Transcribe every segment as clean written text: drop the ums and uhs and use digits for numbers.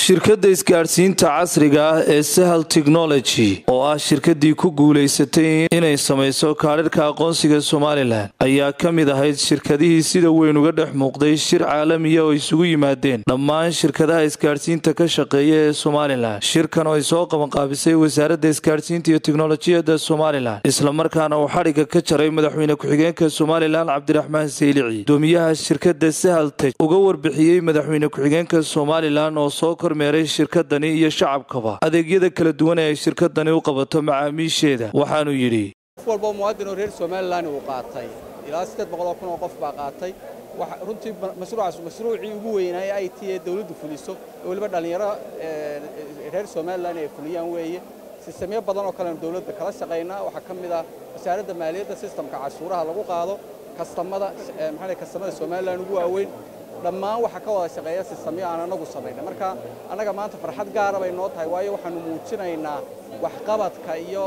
shirkadda isgaarsiinta casriga ah ee Sahal Technology oo ah shirkaddii ku guuleysatay inay samayso kaadhadhka aqoonsiga Somaliland ayaa ka mid ahayd shirkadihii sida weyn uga dhex muuqday shir caalami ah oo isugu yimaadeen dhammaan shirkadaha isgaarsiinta ka shaqeeya ee Somaliland. Shirkan oo ay soo qabanqaabisay wasaaradda isgaarsiinta iyo tiknoolajiyadda Somaliland isla markaana uu xadhiga ka jaray madaxweyne ku-xigeenka Somaliland Cabdiraxmaan Saylici. Gudoomiyaha shirkadda Sahal Tech uga warbixiyay madaxweyne ku-xigeenka Somaliland oo soo kormeeray shirkadani iyo shacabkaba adeegyada kala duwan ee shirkadani u qabato macaamiisheeda. Waxaanu yidhi walba muwaadin reer Somaliland uu qaatay ilaa 800,000 oo qof baa qaatay waxa runtii mashruucii ugu weynaa ee IT ee dawladdu fuliso waliba dhalinyaro reer Somaliland ay fuliyaan weeye sistemyo badan oo kale dawladda kala shaqeynaa waxa kamid ah wasaaradda maaliyadda systemka cashuuraha lagu qaado kastamada Somaliland ugu waaweyn dhammaan waxa ka wada shaqeeya sistemyo aan anagu sameeyay marka anaga maanta farxad gaar ah bay noo tahay waayo waxaanu muujinaynaa wax qabadka iyo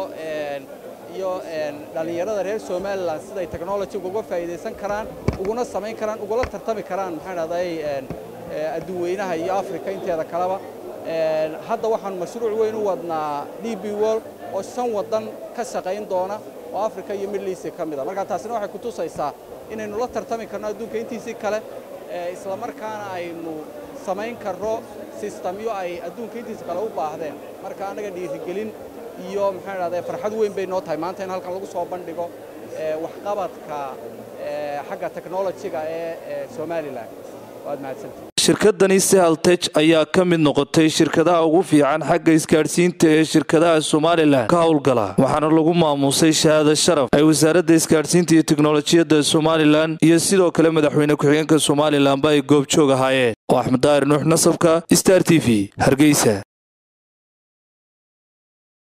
dhalinyarada reer Somaliland sida ay technology uga faa'iideysan karaan uguna sameyn karaan ugula tartami karaan adduunweynaha iyo Afrika inteeda kalaba hadda waxaan mashruuc weyn u wadnaa DB World oo 5 wadan ka shaqeyn doona oo Afrika iyo Middle East ka mid ah marka taasina waxay ku tusaysaa inaynu la tartami karno adduunka intiisa kale isla markaana aynu sameyn karno sistemyo ay adduunka intiisa kale u baahdeen marka anaga dhiirigelin iyo farxad weyn bay noo tahay maanta in halkan lagu soo bandhigo wax qabadka xagga technology-ga ee Somaliland waad mahadsantahay. shirkadani Sahal Tech ayaa ka mid noqotay shirkadaha ugu fiican xagga isgaarsiinta ee shirkadaha Somaliland ka howlgala waxaana lagu maamusay shahaado sharaf ay wasaaradda isgaarsiinta iyo tiknoolajiyadda Somaliland iyo sidoo kale madaxweyne ku-xigeenka Somaliland ay goob joog ahaayeen. Axmed Daahir Nuux Nasabka Star TV Hargeysa.